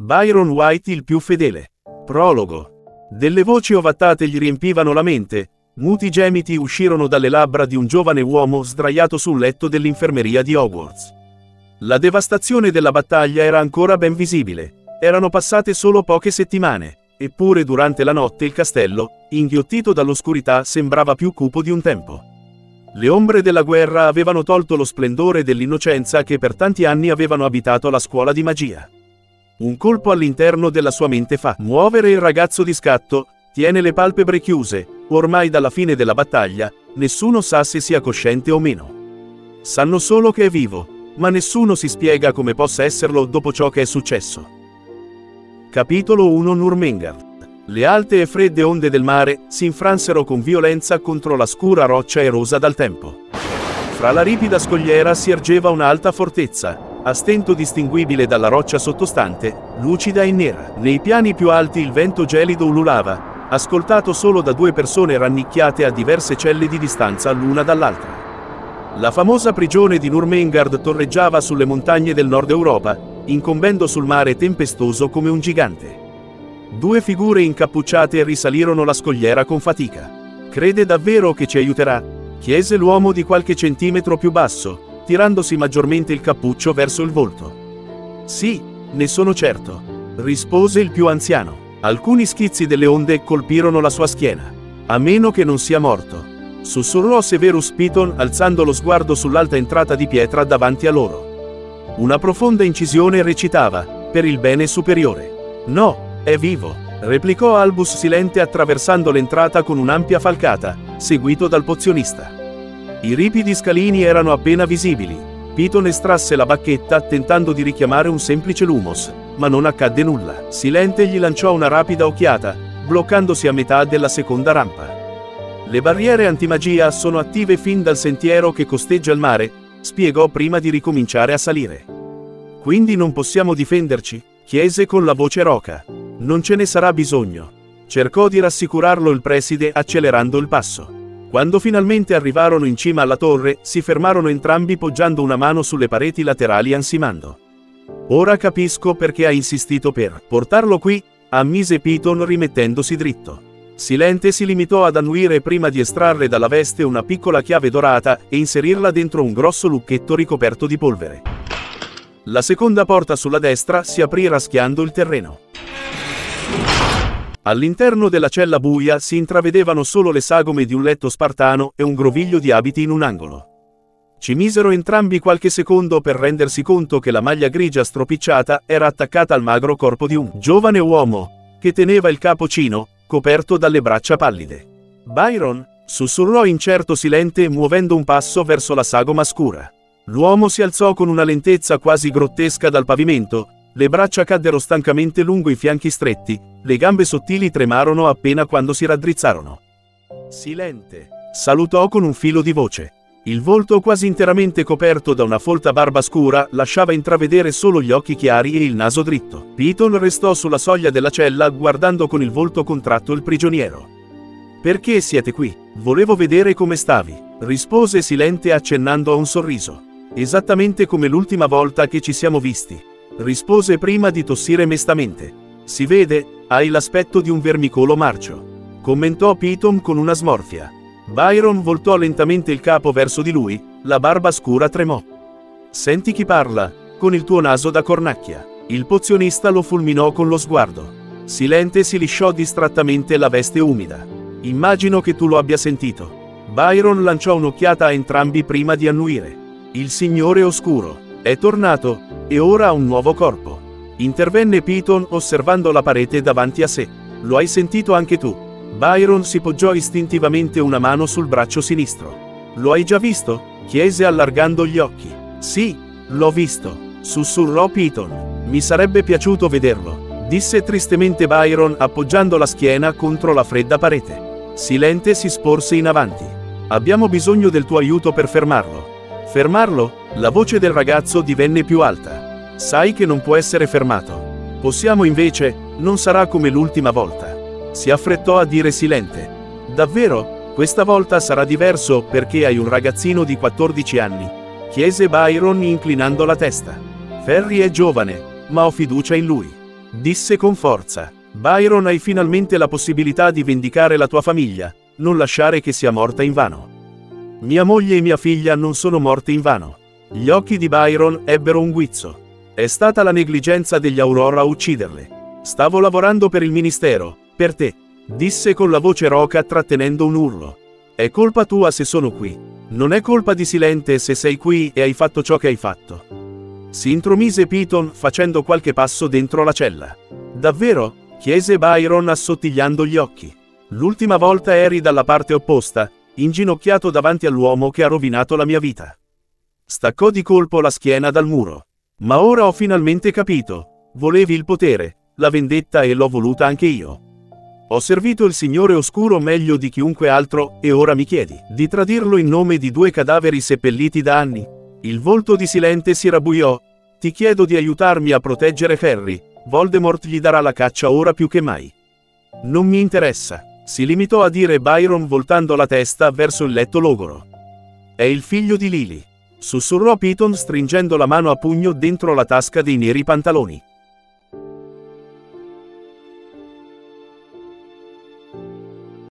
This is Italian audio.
Byron White il più fedele. Prologo. Delle voci ovattate gli riempivano la mente, muti gemiti uscirono dalle labbra di un giovane uomo sdraiato sul letto dell'infermeria di Hogwarts. La devastazione della battaglia era ancora ben visibile. Erano passate solo poche settimane, eppure durante la notte il castello, inghiottito dall'oscurità, sembrava più cupo di un tempo. Le ombre della guerra avevano tolto lo splendore dell'innocenza che per tanti anni avevano abitato la scuola di magia. Un colpo all'interno della sua mente fa muovere il ragazzo di scatto, tiene le palpebre chiuse, ormai dalla fine della battaglia, nessuno sa se sia cosciente o meno. Sanno solo che è vivo, ma nessuno si spiega come possa esserlo dopo ciò che è successo. Capitolo 1. Nurmengard. Le alte e fredde onde del mare si infransero con violenza contro la scura roccia erosa dal tempo. Fra la ripida scogliera si ergeva un'alta fortezza, a stento distinguibile dalla roccia sottostante, lucida e nera. Nei piani più alti il vento gelido ululava, ascoltato solo da due persone rannicchiate a diverse celle di distanza l'una dall'altra. La famosa prigione di Nurmengard torreggiava sulle montagne del nord Europa, incombendo sul mare tempestoso come un gigante. Due figure incappucciate risalirono la scogliera con fatica. «Crede davvero che ci aiuterà?» chiese l'uomo di qualche centimetro più basso, tirandosi maggiormente il cappuccio verso il volto. «Sì, ne sono certo», rispose il più anziano. Alcuni schizzi delle onde colpirono la sua schiena. «A meno che non sia morto», sussurrò Severus Piton alzando lo sguardo sull'alta entrata di pietra davanti a loro. Una profonda incisione recitava, «Per il bene superiore». «No, è vivo», replicò Albus Silente attraversando l'entrata con un'ampia falcata, seguito dal pozionista. I ripidi scalini erano appena visibili. Piton estrasse la bacchetta tentando di richiamare un semplice lumos, ma non accadde nulla. Silente gli lanciò una rapida occhiata, bloccandosi a metà della seconda rampa. «Le barriere antimagia sono attive fin dal sentiero che costeggia il mare», spiegò prima di ricominciare a salire. «Quindi non possiamo difenderci?» chiese con la voce roca. «Non ce ne sarà bisogno», cercò di rassicurarlo il preside accelerando il passo. Quando finalmente arrivarono in cima alla torre, si fermarono entrambi poggiando una mano sulle pareti laterali ansimando. «Ora capisco perché ha insistito per portarlo qui», ammise Piton rimettendosi dritto. Silente si limitò ad annuire prima di estrarre dalla veste una piccola chiave dorata e inserirla dentro un grosso lucchetto ricoperto di polvere. La seconda porta sulla destra si aprì raschiando il terreno. All'interno della cella buia si intravedevano solo le sagome di un letto spartano e un groviglio di abiti in un angolo. Ci misero entrambi qualche secondo per rendersi conto che la maglia grigia stropicciata era attaccata al magro corpo di un giovane uomo, che teneva il capo chino, coperto dalle braccia pallide. «Byron?» sussurrò incerto Silente muovendo un passo verso la sagoma scura. L'uomo si alzò con una lentezza quasi grottesca dal pavimento, le braccia caddero stancamente lungo i fianchi stretti, le gambe sottili tremarono appena quando si raddrizzarono. «Silente», salutò con un filo di voce. Il volto quasi interamente coperto da una folta barba scura lasciava intravedere solo gli occhi chiari e il naso dritto. Piton restò sulla soglia della cella guardando con il volto contratto il prigioniero. «Perché siete qui?» «Volevo vedere come stavi», rispose Silente accennando a un sorriso. «Esattamente come l'ultima volta che ci siamo visti», rispose prima di tossire mestamente. «Si vede, hai l'aspetto di un vermicolo marcio», commentò Piton con una smorfia. Byron voltò lentamente il capo verso di lui, la barba scura tremò. «Senti chi parla, con il tuo naso da cornacchia». Il pozionista lo fulminò con lo sguardo. Silente si lisciò distrattamente la veste umida. «Immagino che tu lo abbia sentito». Byron lanciò un'occhiata a entrambi prima di annuire. «Il Signore Oscuro è tornato, e ora ha un nuovo corpo», intervenne Piton osservando la parete davanti a sé. «Lo hai sentito anche tu?» Byron si poggiò istintivamente una mano sul braccio sinistro. «Lo hai già visto?» chiese allargando gli occhi. «Sì, l'ho visto», sussurrò Piton. «Mi sarebbe piaciuto vederlo», disse tristemente Byron appoggiando la schiena contro la fredda parete. Silente si sporse in avanti. «Abbiamo bisogno del tuo aiuto per fermarlo». «Fermarlo?» La voce del ragazzo divenne più alta. «Sai che non può essere fermato. Possiamo invece, non sarà come l'ultima volta», si affrettò a dire Silente. «Davvero? Questa volta sarà diverso perché hai un ragazzino di 14 anni?» chiese Byron inclinando la testa. «Ferry è giovane, ma ho fiducia in lui». Disse con forza. Byron, hai finalmente la possibilità di vendicare la tua famiglia, non lasciare che sia morta invano. Mia moglie e mia figlia non sono morte invano. Gli occhi di Byron ebbero un guizzo. È stata la negligenza degli Aurora a ucciderle. Stavo lavorando per il ministero, per te, disse con la voce roca trattenendo un urlo. È colpa tua se sono qui. Non è colpa di Silente se sei qui e hai fatto ciò che hai fatto. Si intromise Piton facendo qualche passo dentro la cella. Davvero? Chiese Byron assottigliando gli occhi. L'ultima volta eri dalla parte opposta, inginocchiato davanti all'uomo che ha rovinato la mia vita. Staccò di colpo la schiena dal muro. Ma ora ho finalmente capito. Volevi il potere, la vendetta e l'ho voluta anche io. Ho servito il Signore Oscuro meglio di chiunque altro e ora mi chiedi di tradirlo in nome di 2 cadaveri seppelliti da anni. Il volto di Silente si rabbuiò. Ti chiedo di aiutarmi a proteggere Harry. Voldemort gli darà la caccia ora più che mai. Non mi interessa, si limitò a dire Byron voltando la testa verso il letto logoro. È il figlio di Lily, sussurrò Piton stringendo la mano a pugno dentro la tasca dei neri pantaloni.